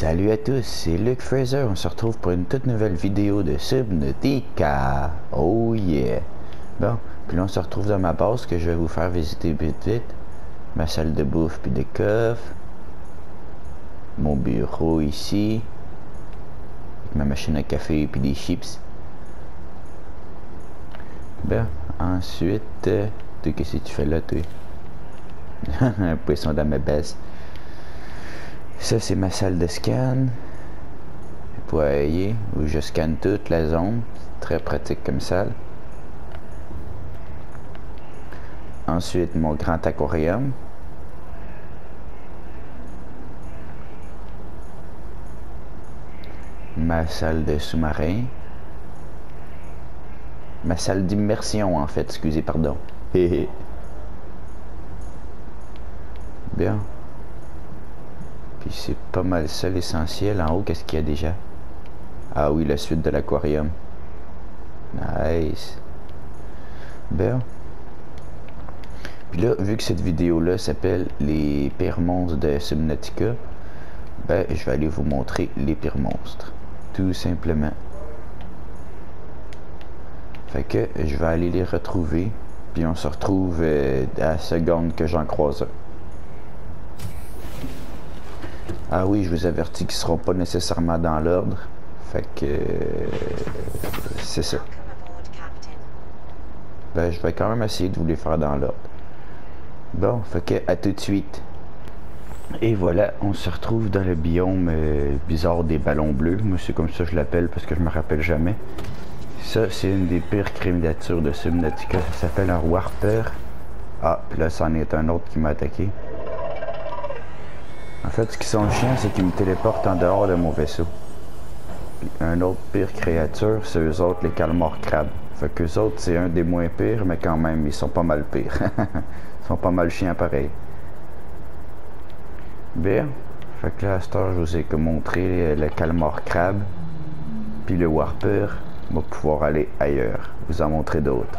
Salut à tous, c'est Luke Fraser. On se retrouve pour une toute nouvelle vidéo de Subnautica. Oh yeah! Bon, puis là on se retrouve dans ma base que je vais vous faire visiter vite. Ma salle de bouffe puis de coffre. Mon bureau ici. Avec ma machine à café puis des chips. Bon, ensuite... toi, qu'est-ce que tu fais là, toi? Un poisson dans ma base. Ça, c'est ma salle de scan. Voyez, où je scanne toute la zone. Très pratique comme salle. Ensuite, mon grand aquarium. Ma salle de sous-marin. Ma salle d'immersion, en fait. Excusez, pardon. Bien. Puis c'est pas mal ça l'essentiel. En haut, qu'est-ce qu'il y a déjà? Ah oui, la suite de l'aquarium. Nice. Bien. Puis là, vu que cette vidéo-là s'appelle les pires monstres de Subnautica, ben, je vais aller vous montrer les pires monstres. Tout simplement. Fait que je vais aller les retrouver. Puis on se retrouve à la seconde que j'en croise un. Ah oui, je vous avertis qu'ils ne seront pas nécessairement dans l'ordre. Fait que... c'est ça. Ben, je vais quand même essayer de vous les faire dans l'ordre. Bon, fait que à tout de suite. Et voilà, on se retrouve dans le biome bizarre des ballons bleus. Moi, c'est comme ça que je l'appelle parce que je me rappelle jamais. Ça, c'est une des pires créatures de Subnautica. Ça s'appelle un Warper. Ah, puis là, c'en est un autre qui m'a attaqué. En fait, ce qui sont chiants, c'est qu'ils me téléportent en dehors de mon vaisseau. Puis un autre pire créature, c'est eux autres, les calmars crabes. Fait qu'eux autres, c'est un des moins pires, mais quand même, ils sont pas mal pires. Ils sont pas mal chiants pareil. Bien. Fait que là, à cette heure, je vous ai montré le calmar crabe. Puis le Warper. On va pouvoir aller ailleurs. Vous en montrer d'autres.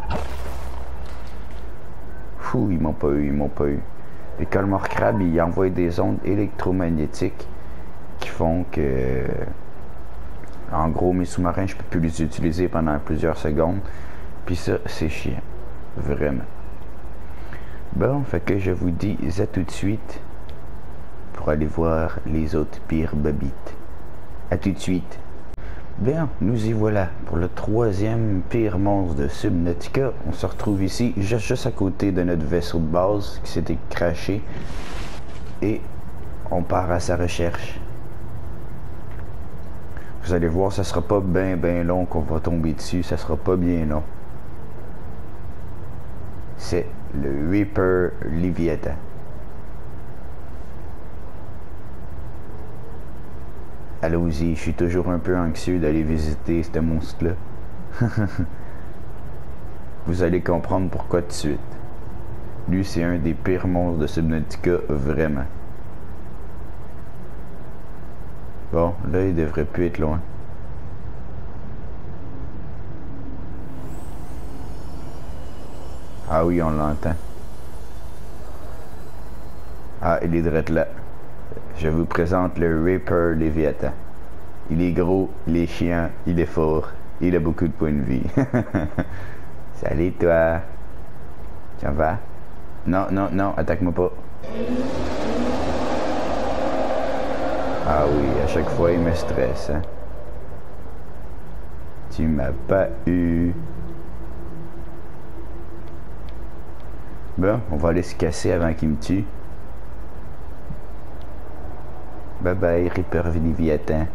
Fou, ils m'ont pas eu, ils m'ont pas eu. Les calmars crabes, ils envoient des ondes électromagnétiques qui font que, en gros, mes sous-marins, je peux plus les utiliser pendant plusieurs secondes. Puis ça, c'est chiant. Vraiment. Bon, fait que je vous dis à tout de suite pour aller voir les autres pires bobites. À tout de suite. Bien, nous y voilà pour le troisième pire monstre de Subnautica. On se retrouve ici, juste à côté de notre vaisseau de base qui s'était crashé. Et on part à sa recherche. Vous allez voir, ça sera pas bien long qu'on va tomber dessus. Ça sera pas bien long. C'est le Reaper Leviathan. Allons-y, je suis toujours un peu anxieux d'aller visiter ce monstre-là. Vous allez comprendre pourquoi tout de suite. Lui, c'est un des pires monstres de Subnautica, vraiment. Bon, là, il devrait plus être loin. Ah oui, on l'entend. Ah, il est direct là. Je vous présente le Reaper Leviathan. Il est gros, il est chiant, il est fort, il a beaucoup de points de vie. Salut toi. Ça va? Non, non, non, attaque-moi pas. Ah oui, à chaque fois il me stresse. Hein? Tu m'as pas eu. Bon, on va aller se casser avant qu'il me tue. Bye bye, Reaper Leviathan.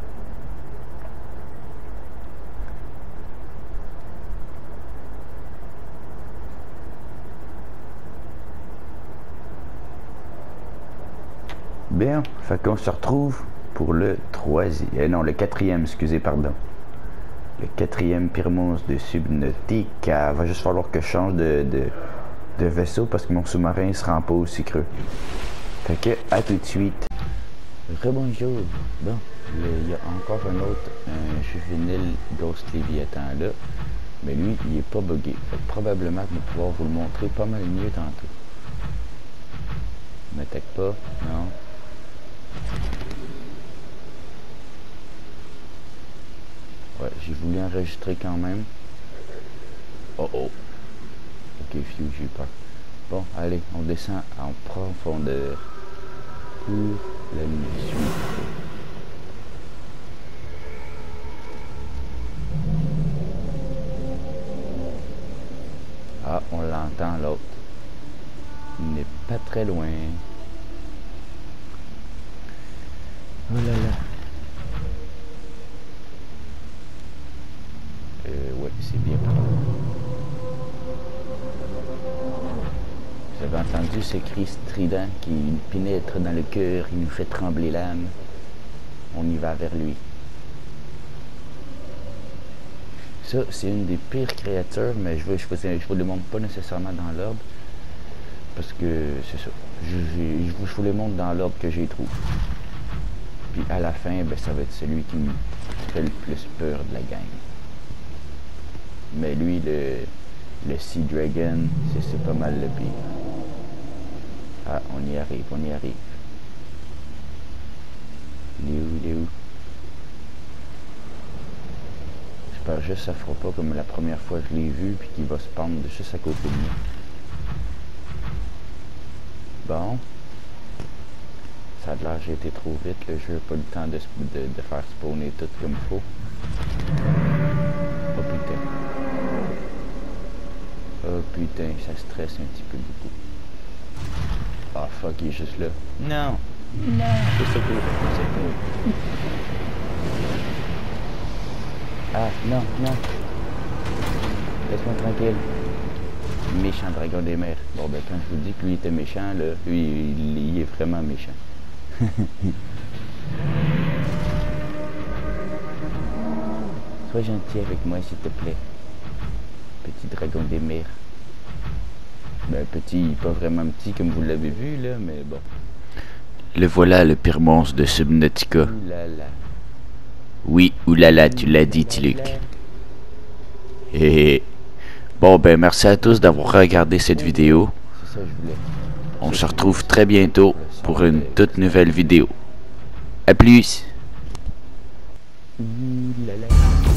Bien, fait qu'on se retrouve pour le troisième, non, le quatrième, excusez, pardon. Le quatrième pire monstre de Subnautica. Va juste falloir que je change de vaisseau parce que mon sous-marin ne se rend pas aussi creux. Fait que, à tout de suite. Rebonjour. Bon, il y a encore un autre, juvénile Ghost Leviathan là. Mais lui, il est pas buggé. Fait que probablement que je vais pouvoir vous le montrer pas mal mieux tantôt. Ne m'attaque pas, non. Ouais, j'ai voulu enregistrer quand même. Oh oh. Ok, phew, j'ai eu peur. Bon, allez, on descend en profondeur pour la mission. Ah, on l'entend l'autre. Il n'est pas très loin. Oh là là. Ouais, c'est bien par là. Vous avez entendu ce cri strident qui pénètre dans le cœur, il nous fait trembler l'âme. On y va vers lui. Ça, c'est une des pires créatures, mais je vous le montre pas nécessairement dans l'ordre. Parce que c'est ça. Je vous les montre dans l'ordre que j'ai trouvé. Puis à la fin, ben, ça va être celui qui me fait le plus peur de la gang. Mais lui, le Sea Dragon, c'est pas mal le pire. Ah, on y arrive, on y arrive. Il est où, il est où? J'espère juste que ça fera pas comme la première fois que je l'ai vu, puis qu'il va se pendre juste à côté de moi. Bon. Ça a l'air j'ai été trop vite, le jeu n'a pas eu le temps de faire spawner tout comme il faut. Oh putain. Oh putain, ça stresse un petit peu beaucoup. Ah fuck, il est juste là. Non! Non! C'est ça cool, c'est cool. Ah, non, non! Laisse-moi tranquille. Méchant dragon des mers. Bon ben quand je vous dis que lui était méchant, là, lui il est vraiment méchant. Sois gentil avec moi s'il te plaît. Petit dragon des mers. Ben petit, pas vraiment petit comme vous l'avez vu là, mais bon. Le voilà le pire monstre de Subnautica. Oulala. Oui, oulala, tu l'as dit, Tiluc. Et bon ben merci à tous d'avoir regardé cette vidéo. On se retrouve très bientôt pour une toute nouvelle vidéo. A plus. Oulala.